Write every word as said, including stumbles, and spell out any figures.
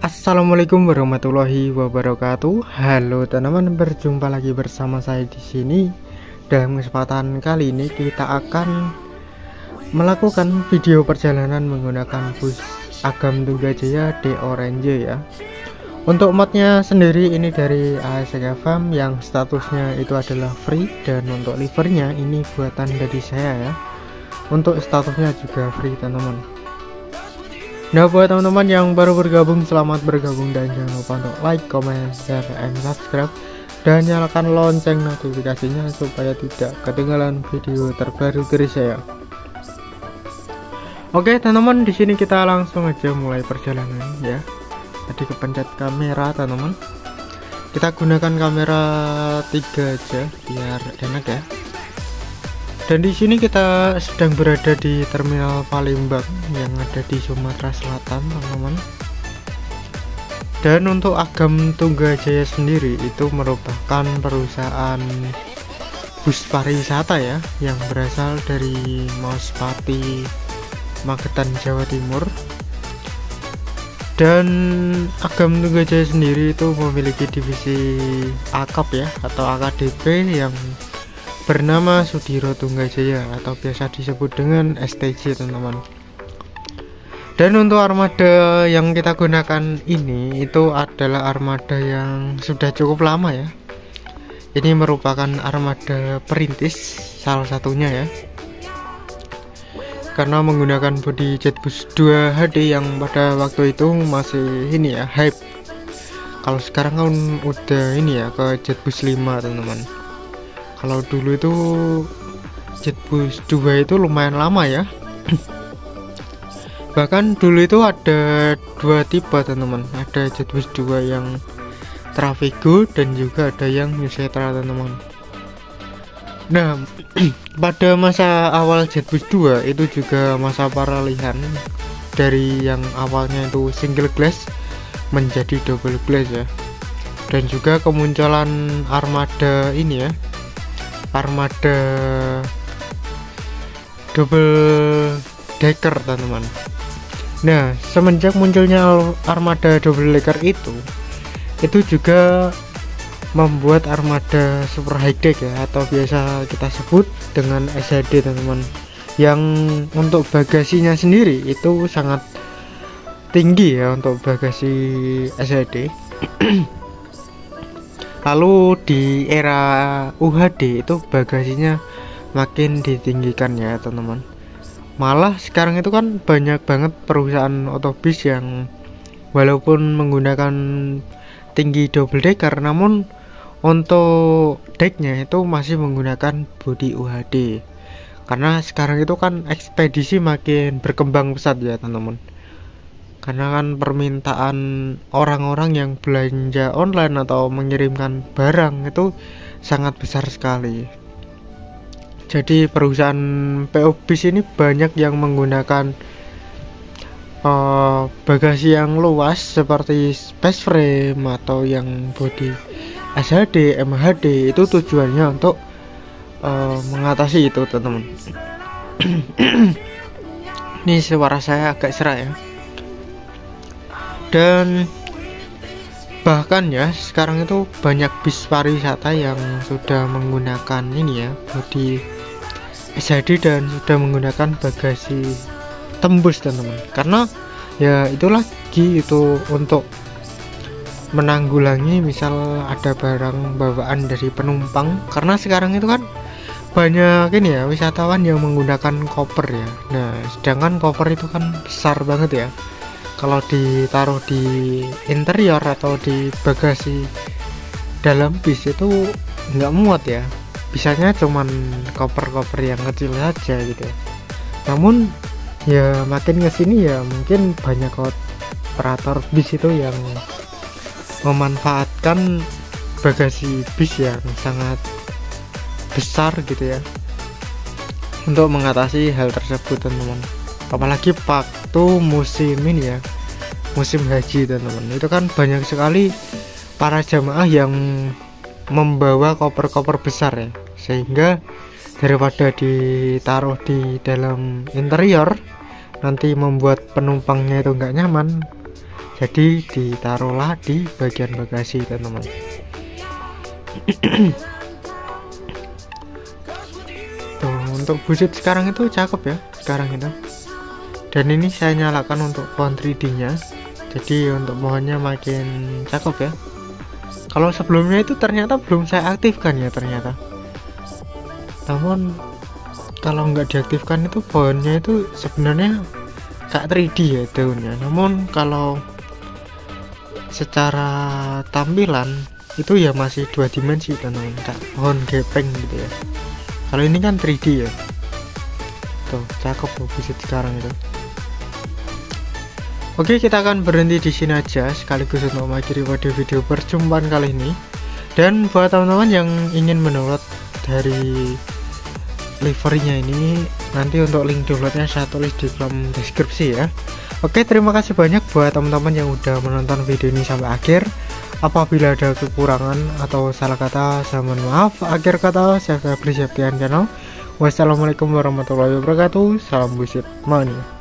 Assalamualaikum warahmatullahi wabarakatuh. Halo teman-teman, berjumpa lagi bersama saya di sini. Dalam kesempatan kali ini kita akan melakukan video perjalanan menggunakan bus Agam Tunggajaya D Orange ya. Untuk modnya sendiri ini dari A S K Farm yang statusnya itu adalah free, dan untuk livernya ini buatan dari saya ya. Untuk statusnya juga free teman-teman. Nah, buat teman-teman yang baru bergabung, selamat bergabung dan jangan lupa untuk like, comment, share, and subscribe, dan nyalakan lonceng notifikasinya supaya tidak ketinggalan video terbaru dari saya. Oke teman-teman, di sini kita langsung aja mulai perjalanan ya. Tadi kepencet kamera teman-teman. Kita gunakan kamera tiga aja biar enak ya. Dan di sini kita sedang berada di Terminal Palembang yang ada di Sumatera Selatan, teman-teman. Dan untuk Agam Tunggajaya sendiri itu merupakan perusahaan bus pariwisata ya, yang berasal dari Maospati, Magetan, Jawa Timur. Dan Agam Tunggajaya sendiri itu memiliki divisi akap ya, atau A K D P yang bernama Sudiro Tunggajaya atau biasa disebut dengan S T J teman-teman. Dan untuk armada yang kita gunakan ini itu adalah armada yang sudah cukup lama ya. Ini merupakan armada perintis salah satunya ya, karena menggunakan bodi Jetbus dua H D yang pada waktu itu masih ini ya, hype. Kalau sekarang kan udah ini ya, ke Jetbus lima teman-teman. Kalau dulu itu Jetbus dua itu lumayan lama ya. Bahkan dulu itu ada dua tipe teman-teman. Ada Jetbus dua yang Travigo dan juga ada yang Newsetra teman-teman. Nah, pada masa awal Jetbus dua itu juga masa peralihan dari yang awalnya itu single glass menjadi double glass ya. Dan juga kemunculan armada ini ya, armada double decker teman-teman. Nah, semenjak munculnya armada double decker itu itu juga membuat armada super high deck ya, atau biasa kita sebut dengan S H D teman-teman, yang untuk bagasinya sendiri itu sangat tinggi ya untuk bagasi S H D. Lalu di era U H D itu bagasinya makin ditinggikan ya teman-teman. Malah sekarang itu kan banyak banget perusahaan otobus yang walaupun menggunakan tinggi double decker, namun untuk decknya itu masih menggunakan bodi U H D. Karena sekarang itu kan ekspedisi makin berkembang pesat ya teman-teman. Karena kan permintaan orang-orang yang belanja online atau mengirimkan barang itu sangat besar sekali. Jadi perusahaan P O Bus ini banyak yang menggunakan uh, bagasi yang luas seperti space frame atau yang body S H D, M H D. Itu tujuannya untuk uh, mengatasi itu teman-teman. Ini suara saya agak serak ya. Dan bahkan ya sekarang itu banyak bis pariwisata yang sudah menggunakan ini ya, bodi S H D dan sudah menggunakan bagasi tembus teman-teman. Karena ya itu lagi itu untuk menanggulangi misal ada barang bawaan dari penumpang, karena sekarang itu kan banyak ini ya wisatawan yang menggunakan koper ya. Nah, sedangkan koper itu kan besar banget ya. Kalau ditaruh di interior atau di bagasi dalam bis itu nggak muat ya, bisanya cuman koper-koper yang kecil saja gitu. Namun ya makin kesini ya mungkin banyak operator bis itu yang memanfaatkan bagasi bis yang sangat besar gitu ya untuk mengatasi hal tersebut teman-teman. Apalagi waktu musim ini ya, musim haji teman-teman, itu kan banyak sekali para jamaah yang membawa koper-koper besar ya, sehingga daripada ditaruh di dalam interior nanti membuat penumpangnya itu nggak nyaman, jadi ditaruhlah di bagian bagasi teman-teman. Tuh, untuk busit sekarang itu cakep ya sekarang itu. Dan ini saya nyalakan untuk pohon tiga D nya, jadi untuk pohonnya makin cakep ya. Kalau sebelumnya itu ternyata belum saya aktifkan ya ternyata, namun kalau nggak diaktifkan itu pohonnya itu sebenarnya kayak tiga D ya daunnya, namun kalau secara tampilan itu ya masih dua dimensi teman-teman, kayak pohon gepeng gitu ya. Kalau ini kan tiga D ya. Tuh cakep loh busit sekarang itu. Oke, kita akan berhenti di sini aja sekaligus untuk mengakhiri video perjumpaan kali ini. Dan buat teman-teman yang ingin mendownload dari liverynya ini, nanti untuk link downloadnya saya tulis di kolom deskripsi ya. Oke, terima kasih banyak buat teman-teman yang udah menonton video ini sampai akhir. Apabila ada kekurangan atau salah kata, saya mohon maaf. Akhir kata, saya Febri Septian channel. Wassalamualaikum warahmatullahi wabarakatuh. Salam busit mania.